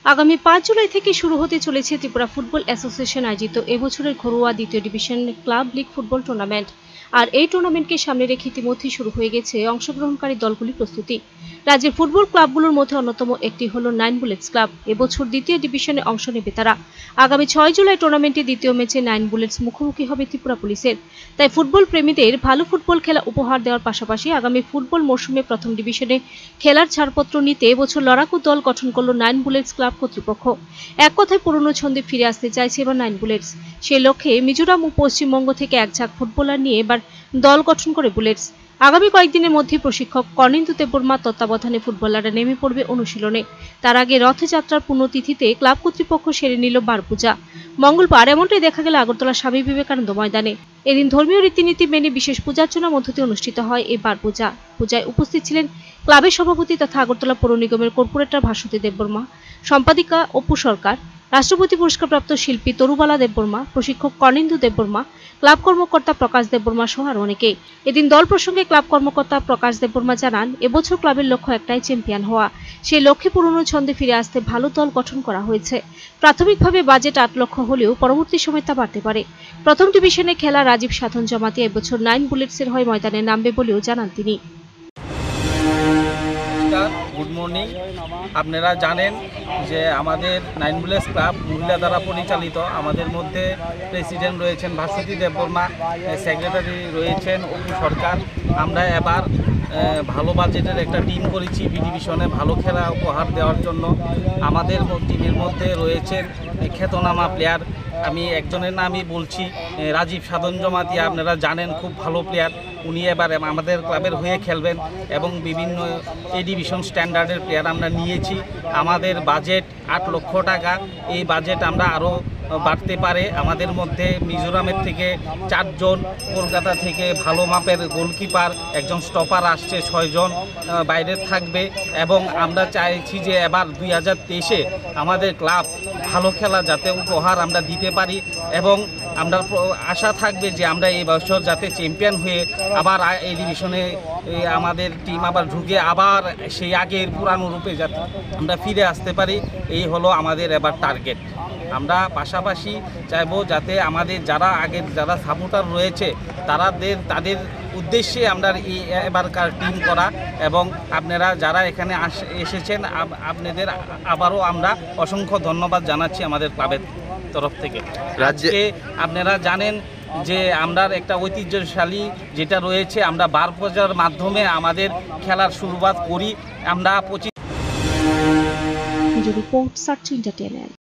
আগামী ৫ জুলাই থেকে শুরু হতে চলেছে ত্রিপুরা ফুটবল অ্যাসোসিয়েশন আয়োজিত এবছরের ঘরোয়া দ্বিতীয় division club league football tournament. আর এই টুর্নামেন্টকে সামনে রেখে ইতিমধ্যেই শুরু হয়ে গেছে অংশগ্রহণকারী দলগুলির প্রস্তুতি। রাজ্যের ফুটবল ক্লাবগুলোর মধ্যে অন্যতম একটি হলো 9 বুলেটস ক্লাব। এবছর দ্বিতীয় ডিভিশনে অংশ নেবে তারা। আগামী ৬ জুলাই টুর্নামেন্টে দ্বিতীয় ম্যাচে 9 বুলেটস মুখোমুখি হবে ত্রিপুরা পুলিশের। তাই ফুটবল প্রেমীদের ভালো ফুটবল খেলা উপহার দেওয়ার পাশাপাশি আগামী ফুটবল মৌসুমে প্রথম ডিভিশনে খেলার ছাড়পত্র নিতে এবছর লড়াকু দল গঠন করল 9 বুলেটস ক্লাব কর্তৃপক্ষ। এক কথায় পুরনো ছন্দে ফিরে আসতে চাইছে এবার 9 বুলেটস। সেই লক্ষ্যে মিজোরাম ও পশ্চিমবঙ্গ থেকে এক ঝাঁক ফুটবলার নিয়ে এবার দল গঠন করে বুলেটস। আগামী কয়েকদিনের মধ্যে প্রশিক্ষক কর্ণেন্দু দেববর্মার তত্ত্বাবধানে ফুটবলাররা নেমে পড়বে অনুশীলনে। তার আগে রথযাত্রার পুণ্যতিথিতে ক্লাব কর্তৃপক্ষ সেরে নিল বার পূজা। মঙ্গলবার এমনটাই দেখা গেল আগরতলা স্বামী বিবেকানন্দ ময়দানে। এদিন ধর্মীয় রীতিনীতি মেনে বিশেষ পূজার্চনার মধ্য দিয়ে অনুষ্ঠিত হয় এই বার পূজা। পূজায় উপস্থিত ছিলেন ক্লাবের সভাপতি তথা আগরতলা পৌর নিগমের কর্পোরেটর ভাস্বতী দেববর্মা, সম্পাদিকা অপু সরকার, রাষ্ট্রপতি পুরস্কারপ্রাপ্ত শিল্পী তরুবালা দেববর্মা, প্রশিক্ষক কর্ণেন্দু দেববর্মা, ক্লাব কর্মকর্তা প্রকাশ দেববর্মা সহ আরও অনেকেই। এদিন দল প্রসঙ্গে ক্লাব কর্মকর্তা প্রকাশ দেববর্মা জানান, এবছর ক্লাবের লক্ষ্য একটাই, চ্যাম্পিয়ন হওয়া। সেই লক্ষ্যে পুরনো ছন্দে ফিরে আসতে ভালো দল গঠন করা হয়েছে। প্রাথমিকভাবে বাজেট ৮ লক্ষ হলেও পরবর্তী সময় তা বাড়তে পারে। প্রথম ডিভিশনে খেলা রাজীব সাধন জমাতি এবছর 9 বুলেটসের হয়ে ময়দানে নামবে বলেও জানান তিনি। Good morning. আপনারা জানেন যে আমাদের 9 বুলেটস ক্লাব মহিলা দ্বারা পরিচালিত। আমাদের মধ্যে প্রেসিডেন্ট রয়েছেন ভাস্বতী দেববর্মা, সেক্রেটারি রয়েছেন অপু সরকার। আমরা এবার ভালো বাজেটের একটা টিম করেছি বি ডিভিশনে ভালো খেলা উপহার দেওয়ার জন্য। আমাদের টিমের মধ্যে রয়েছেন খ্যাতনামা প্লেয়ার। আমি একজনের নামই বলছি, রাজীব সাধন জমাতিয়া। আপনারা জানেন খুব ভালো প্লেয়ার। উনি এবার আমাদের ক্লাবের হয়ে খেলবেন এবং বিভিন্ন এ ডিভিশন স্ট্যান্ডার্ডের প্লেয়ার আমরা নিয়েছি। আমাদের বাজেট 8 লক্ষ টাকা। এই বাজেট আমরা আরও বাড়তে পারে। আমাদের মধ্যে মিজোরামের থেকে 4 জন, কলকাতা থেকে ভালো মাপের গোলকিপার, একজন স্টপার আসছে, 6 জন বাইরে থাকবে। এবং আমরা চাইছি যে এবার 2023-এ আমাদের ক্লাব ভালো খেলা যাতে উপহার আমরা দিতে পারি এবং আমরা আশা থাকবে যে আমরা এই বছর যাতে চ্যাম্পিয়ন হয়ে আবার এই ডিভিশনে আমাদের টিম আবার ঢুকে আবার সেই আগের পুরানো রূপে যাতে আমরা ফিরে আসতে পারি। এই হলো আমাদের এবার টার্গেট। আমরা পাশাপাশি চাইবো যাতে আমাদের যারা সাপোর্টার রয়েছে তাদের উদ্দেশ্যে আমরা এই এবারকার টিম করা এবং আপনারা যারা এখানে এসেছেন আপনাদের আবারও আমরা অসংখ্য ধন্যবাদ জানাচ্ছি আমাদের ক্লাবের তরফ থেকে। আজকে আপনারা জানেন যে আমরা একটা ঐতিহ্যশালী যেটা রয়েছে, আমরা বার পূজার মাধ্যমে আমাদের খেলার শুরুয়াত করি। আমরা 25